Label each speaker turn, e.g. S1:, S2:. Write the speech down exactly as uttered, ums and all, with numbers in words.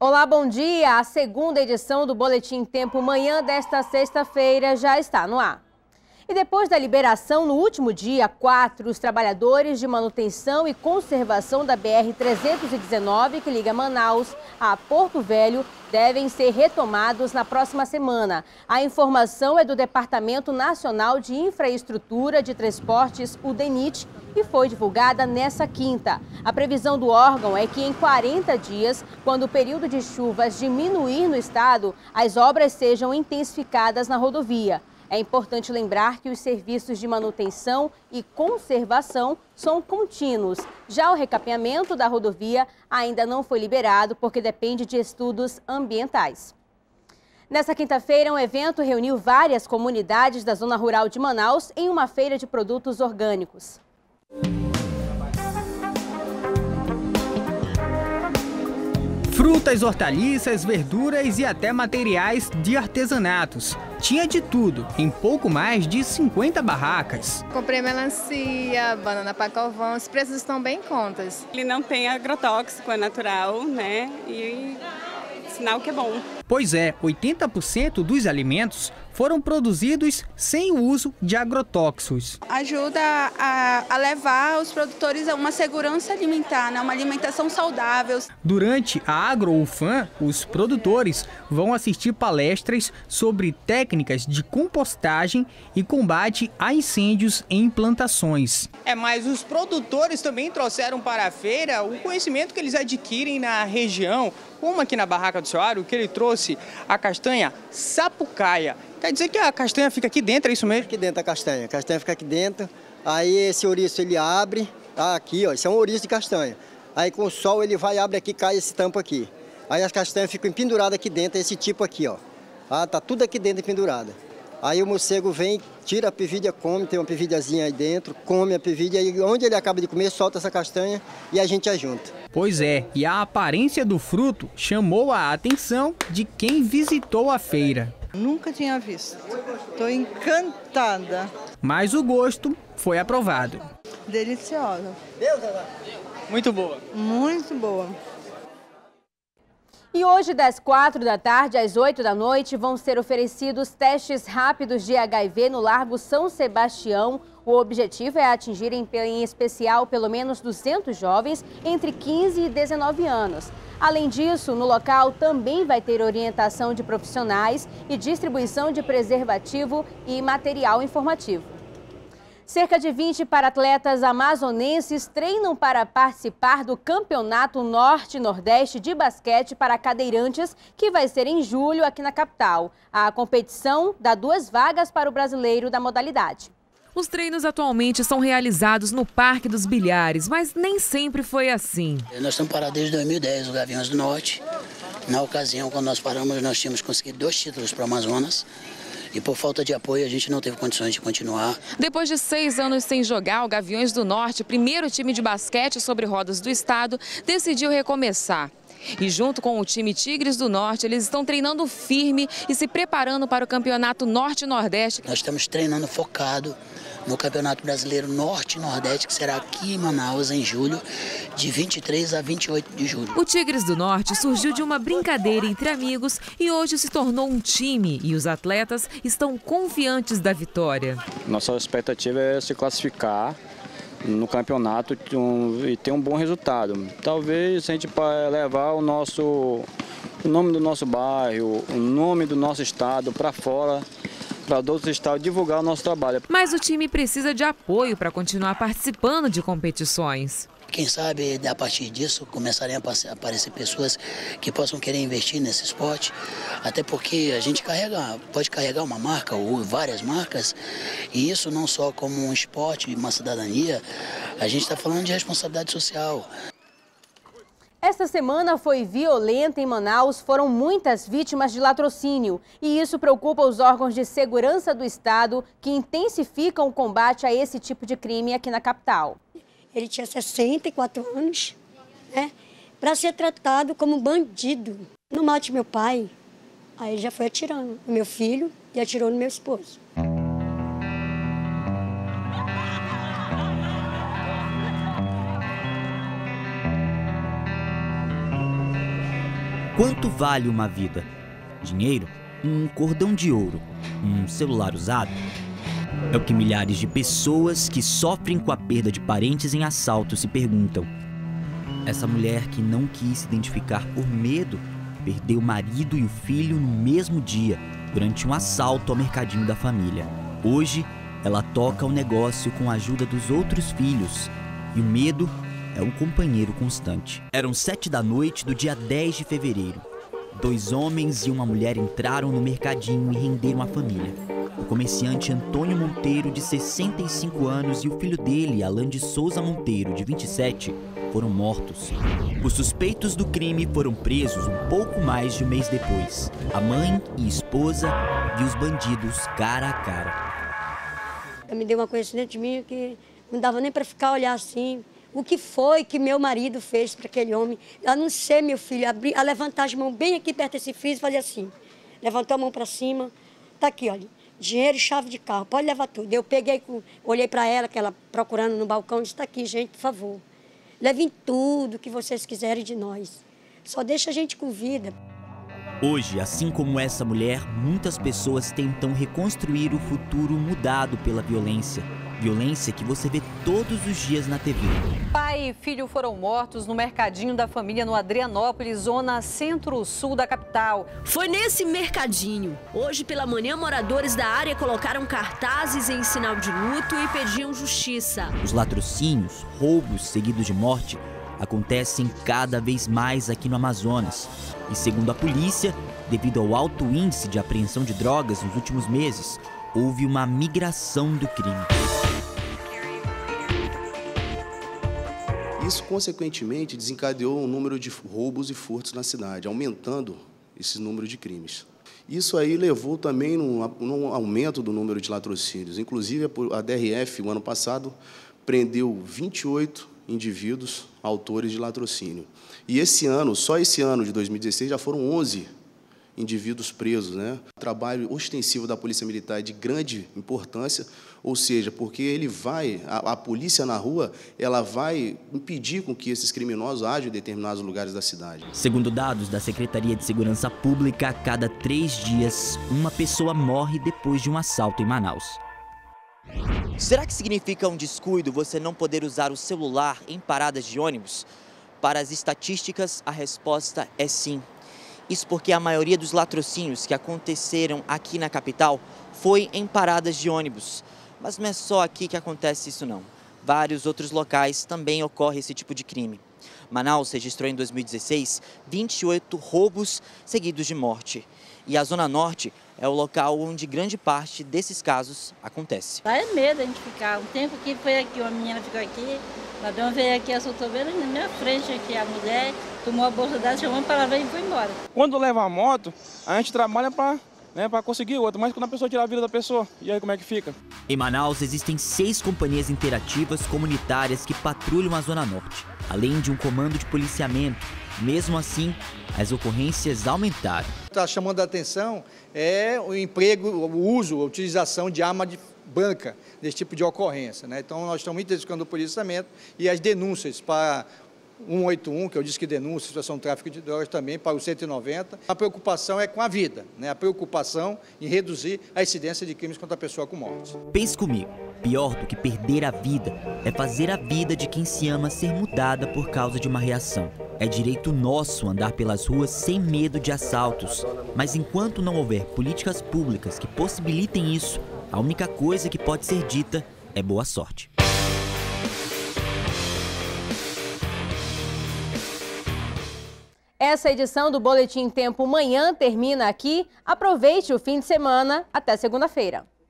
S1: Olá, bom dia! A segunda edição do Boletim Tempo Manhã desta sexta-feira já está no ar. E depois da liberação no último dia quatro, os trabalhadores de manutenção e conservação da B R trezentos e dezenove, que liga Manaus a Porto Velho, devem ser retomados na próxima semana. A informação é do Departamento Nacional de Infraestrutura de Transportes, o DENIT, e foi divulgada nessa quinta. A previsão do órgão é que em quarenta dias, quando o período de chuvas diminuir no estado, as obras sejam intensificadas na rodovia. É importante lembrar que os serviços de manutenção e conservação são contínuos. Já o recapeamento da rodovia ainda não foi liberado porque depende de estudos ambientais. Nessa quinta-feira, um evento reuniu várias comunidades da zona rural de Manaus em uma feira de produtos orgânicos.
S2: Frutas, hortaliças, verduras e até materiais de artesanatos. Tinha de tudo, em pouco mais de cinquenta barracas.
S3: Comprei melancia, banana pacovão, os preços estão bem em contas.
S4: Ele não tem agrotóxico, é natural, né? E sinal que é bom.
S2: Pois é, oitenta por cento dos alimentos foram produzidos sem o uso de agrotóxicos.
S5: Ajuda a, a levar os produtores a uma segurança alimentar, né? Uma alimentação saudável.
S2: Durante a AgroUFAM, os produtores vão assistir palestras sobre técnicas de compostagem e combate a incêndios em plantações.
S6: É, mas os produtores também trouxeram para a feira o conhecimento que eles adquirem na região, como aqui na Barraca do Soaro, que ele trouxe a castanha sapucaia. Quer dizer que a castanha fica aqui dentro, é isso mesmo?
S7: Aqui dentro a castanha, a castanha fica aqui dentro, aí esse ouriço ele abre, tá aqui ó, isso é um ouriço de castanha. Aí com o sol ele vai, abre aqui, cai esse tampo aqui. Aí as castanhas ficam penduradas aqui dentro, esse tipo aqui ó. Ah, tá tudo aqui dentro pendurada. Aí o morcego vem, tira a pevídia, come, tem uma pevídiazinha aí dentro, come a pevídia e onde ele acaba de comer, solta essa castanha e a gente ajunta.
S2: Pois é, e a aparência do fruto chamou a atenção de quem visitou a feira.
S8: Nunca tinha visto. Estou encantada.
S2: Mas o gosto foi aprovado.
S8: Deliciosa.
S6: Muito boa.
S8: Muito boa.
S1: E hoje, das quatro da tarde às oito da noite, vão ser oferecidos testes rápidos de H I V no Largo São Sebastião. O objetivo é atingir em, em especial pelo menos duzentos jovens entre quinze e dezenove anos. Além disso, no local também vai ter orientação de profissionais e distribuição de preservativo e material informativo. Cerca de vinte para-atletas amazonenses treinam para participar do Campeonato Norte-Nordeste de Basquete para Cadeirantes, que vai ser em julho aqui na capital. A competição dá duas vagas para o brasileiro da modalidade.
S9: Os treinos atualmente são realizados no Parque dos Bilhares, mas nem sempre foi assim.
S10: Nós estamos parados desde dois mil e dez, o Gaviões do Norte. Na ocasião, quando nós paramos, nós tínhamos conseguido dois títulos para o Amazonas. E por falta de apoio, a gente não teve condições de continuar.
S9: Depois de seis anos sem jogar, o Gaviões do Norte, primeiro time de basquete sobre rodas do estado, decidiu recomeçar. E junto com o time Tigres do Norte, eles estão treinando firme e se preparando para o Campeonato Norte-Nordeste.
S10: Nós estamos treinando focado no Campeonato Brasileiro Norte e Nordeste, que será aqui em Manaus, em julho, de vinte e três a vinte e oito de julho.
S9: O Tigres do Norte surgiu de uma brincadeira entre amigos e hoje se tornou um time. E os atletas estão confiantes da vitória.
S11: Nossa expectativa é se classificar no campeonato e ter um bom resultado. Talvez a gente para levar o nosso o nome do nosso bairro, o nome do nosso estado para fora, para outros estados, divulgar o nosso trabalho.
S9: Mas o time precisa de apoio para continuar participando de competições.
S10: Quem sabe, a partir disso, começarem a aparecer pessoas que possam querer investir nesse esporte, até porque a gente carrega, pode carregar uma marca ou várias marcas, e isso não só como um esporte, uma cidadania, a gente está falando de responsabilidade social.
S1: Esta semana foi violenta em Manaus, foram muitas vítimas de latrocínio. E isso preocupa os órgãos de segurança do estado, que intensificam o combate a esse tipo de crime aqui na capital.
S12: Ele tinha sessenta e quatro anos, né, para ser tratado como bandido. Não mate meu pai. Aí ele já foi atirando no meu filho e atirou no meu esposo.
S13: Quanto vale uma vida? Dinheiro? Um cordão de ouro? Um celular usado? É o que milhares de pessoas que sofrem com a perda de parentes em assalto se perguntam. Essa mulher que não quis se identificar por medo, perdeu o marido e o filho no mesmo dia, durante um assalto ao mercadinho da família. Hoje, ela toca o negócio com a ajuda dos outros filhos. E o medo é um companheiro constante. Eram sete da noite do dia dez de fevereiro. Dois homens e uma mulher entraram no mercadinho e renderam a família. O comerciante Antônio Monteiro, de sessenta e cinco anos, e o filho dele, Alan de Souza Monteiro, de vinte e sete, foram mortos. Os suspeitos do crime foram presos um pouco mais de um mês depois. A mãe e esposa viu os bandidos cara a cara.
S12: Me deu uma coisa dentro de mim que não dava nem para ficar olhar assim. O que foi que meu marido fez para aquele homem? A não ser, meu filho, abrir, a levantar as mãos bem aqui perto desse freezer e fazer assim. Levantou a mão para cima. Tá aqui, olha. Dinheiro e chave de carro. Pode levar tudo. Eu peguei, olhei para ela, que ela procurando no balcão, disse, tá aqui, gente, por favor. Levem tudo que vocês quiserem de nós. Só deixa a gente com vida.
S13: Hoje, assim como essa mulher, muitas pessoas tentam reconstruir o futuro mudado pela violência. Violência que você vê todos os dias na T V.
S14: Pai e filho foram mortos no mercadinho da família no Adrianópolis, zona centro-sul da capital.
S15: Foi nesse mercadinho. Hoje pela manhã, moradores da área colocaram cartazes em sinal de luto e pediam justiça.
S13: Os latrocínios, roubos seguidos de morte, acontecem cada vez mais aqui no Amazonas. E segundo a polícia, devido ao alto índice de apreensão de drogas nos últimos meses, houve uma migração do crime.
S16: Isso, consequentemente, desencadeou um número de roubos e furtos na cidade, aumentando esse número de crimes. Isso aí levou também num aumento do número de latrocínios. Inclusive, a D R F, o ano passado, prendeu vinte e oito indivíduos autores de latrocínio. E esse ano, só esse ano de dois mil e dezesseis, já foram onze indivíduos presos, né? O trabalho ostensivo da Polícia Militar é de grande importância, ou seja, porque ele vai, a, a polícia na rua, ela vai impedir com que esses criminosos ajam em determinados lugares da cidade.
S13: Segundo dados da Secretaria de Segurança Pública, a cada três dias, uma pessoa morre depois de um assalto em Manaus.
S17: Será que significa um descuido você não poder usar o celular em paradas de ônibus? Para as estatísticas, a resposta é sim. Isso porque a maioria dos latrocínios que aconteceram aqui na capital foi em paradas de ônibus. Mas não é só aqui que acontece isso não. Vários outros locais também ocorre esse tipo de crime. Manaus registrou em dois mil e dezesseis vinte e oito roubos seguidos de morte. E a Zona Norte é o local onde grande parte desses casos acontece.
S18: Dá é medo a gente ficar. Um tempo que foi aqui, uma menina ficou aqui, o ladrão veio aqui, assaltou ela na minha frente aqui, a mulher tomou a bolsa dela, chamou para ela e foi embora.
S19: Quando leva a moto, a gente trabalha para né, para conseguir outra, mas quando a pessoa tirar a vida da pessoa, e aí como é que fica?
S13: Em Manaus existem seis companhias interativas comunitárias que patrulham a Zona Norte, além de um comando de policiamento. Mesmo assim, as ocorrências aumentaram.
S20: Está chamando a atenção é o emprego, o uso, a utilização de arma de branca nesse tipo de ocorrência, né? Então, nós estamos intensificando o policiamento e as denúncias para cento e oitenta e um, que eu disse que denúncia, situação de tráfico de drogas também, para o cento e noventa. A preocupação é com a vida, né? A preocupação em reduzir a incidência de crimes contra a pessoa com morte.
S13: Pense comigo, pior do que perder a vida é fazer a vida de quem se ama ser mudada por causa de uma reação. É direito nosso andar pelas ruas sem medo de assaltos, mas enquanto não houver políticas públicas que possibilitem isso, a única coisa que pode ser dita é boa sorte.
S1: Essa edição do Boletim Tempo Manhã termina aqui. Aproveite o fim de semana. Até segunda-feira.